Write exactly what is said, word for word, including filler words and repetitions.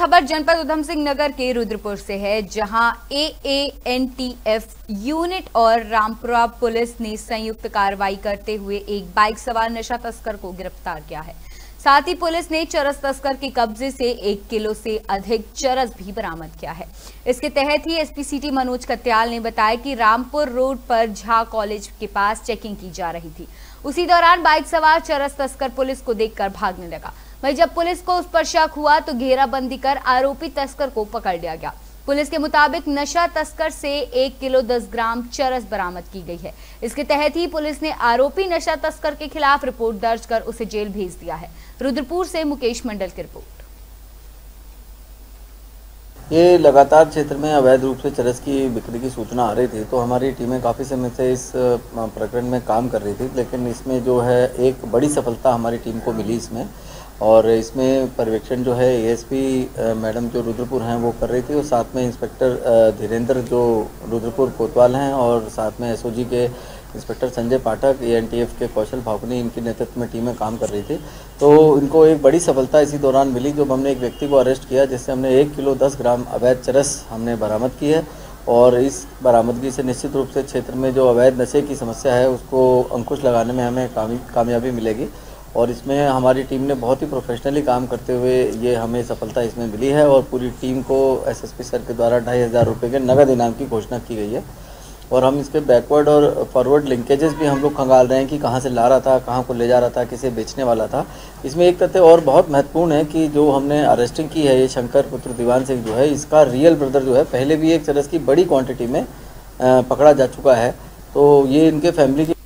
खबर जनपद उधम सिंह नगर के रुद्रपुर से है, जहां A A N T F unit और रामपुरा पुलिस ने संयुक्त कार्रवाई करते हुए एक बाइक सवार नशा तस्कर को गिरफ्तार किया है। साथ ही पुलिस ने चरस तस्कर के कब्जे से एक किलो से अधिक चरस भी बरामद किया है। इसके तहत ही S P city Manoj Katyal ने बताया कि रामपुर रोड पर झा कॉलेज के पास चेकिंग की जा रही थी। उसी दौरान बाइक सवार चरस तस्कर पुलिस को देखकर भागने लगा। वहीं जब पुलिस को उस पर शक हुआ तो घेराबंदी कर आरोपी तस्कर को पकड़ लिया गया। पुलिस के मुताबिक नशा तस्कर से एक किलो दस ग्राम चरस बरामद की गई है। इसके तहत ही पुलिस ने आरोपी नशा तस्कर के खिलाफ रिपोर्ट दर्ज कर उसे जेल भेज दिया है। रुद्रपुर से मुकेश मंडल की रिपोर्ट। ये लगातार क्षेत्र में अवैध रूप से चरस की बिक्री की सूचना आ रही थी, तो हमारी टीमें काफ़ी समय से इस प्रकरण में काम कर रही थी, लेकिन इसमें जो है एक बड़ी सफलता हमारी टीम को मिली इसमें। और इसमें पर्यवेक्षण जो है ए एस पी मैडम जो रुद्रपुर हैं वो कर रही थी, और साथ में इंस्पेक्टर धीरेन्द्र जो रुद्रपुर कोतवाल हैं, और साथ में एस ओ जी के inspector Sanjay Pathak, A N T F के कौशल फाफनी, इनके नेतृत्व में टीमें काम कर रही थी। तो इनको एक बड़ी सफलता इसी दौरान मिली, जब हमने एक व्यक्ति को अरेस्ट किया, जिससे हमने एक किलो दस ग्राम अवैध चरस हमने बरामद की है। और इस बरामदगी से निश्चित रूप से क्षेत्र में जो अवैध नशे की समस्या है उसको अंकुश लगाने में हमें कामयाबी मिलेगी। और इसमें हमारी टीम ने बहुत ही प्रोफेशनली काम करते हुए ये हमें सफलता इसमें मिली है। और पूरी टीम को एस एस पी सर के द्वारा ढाई हज़ार रुपये के नगद इनाम की घोषणा की गई है। और हम इसके बैकवर्ड और फॉरवर्ड लिंकेजेस भी हम लोग खंगाल रहे हैं कि कहाँ से ला रहा था, कहाँ को ले जा रहा था, किसे बेचने वाला था। इसमें एक तथ्य और बहुत महत्वपूर्ण है कि जो हमने अरेस्टिंग की है, ये शंकर पुत्र दीवान सिंह जो है, इसका रियल ब्रदर जो है पहले भी एक चरस की बड़ी क्वांटिटी में पकड़ा जा चुका है। तो ये इनके फैमिली की